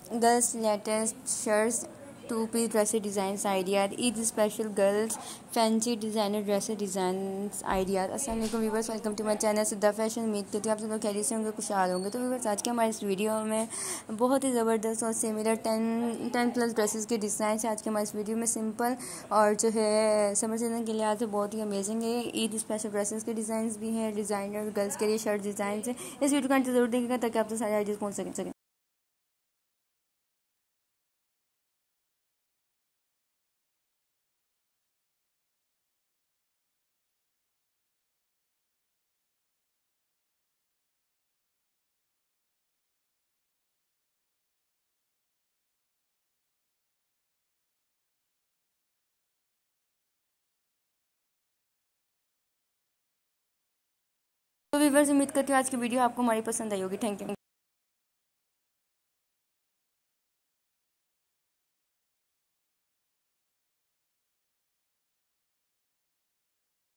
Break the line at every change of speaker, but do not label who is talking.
Girls latest shirts, two piece dresses designs ideas, Eid special girls fancy designer dresses designs ideas. अस्सलाम वालेकुम viewers, welcome to my channel Siddha fashion. उम्मीद करती हूँ आप सब लोग खैरियत से होंगे, खुशहाल होंगे। तो व्यूअर्स, आज के हमारे इस वीडियो में बहुत ही ज़बरदस्त और सिमिलर 10 प्लस ड्रेसेस के डिज़ाइन है। आज के हमारे इस वीडियो में सिंपल और जो है समर सीजन के लिहाज से बहुत ही अमेजिंग है। ईद स्पेशल ड्रेसेस के डिज़ाइन भी हैं, डिज़ाइनर गर्ल्स के लिए शर्ट डिज़ाइन है। इस वीडियो का जरूर देखिएगा ताकि आप तो सारे आइडियाज़ पहुँच सकें। तो व्यूअर्स, उम्मीद करती हूँ आज की वीडियो आपको हमारी पसंद आई होगी। Thank you.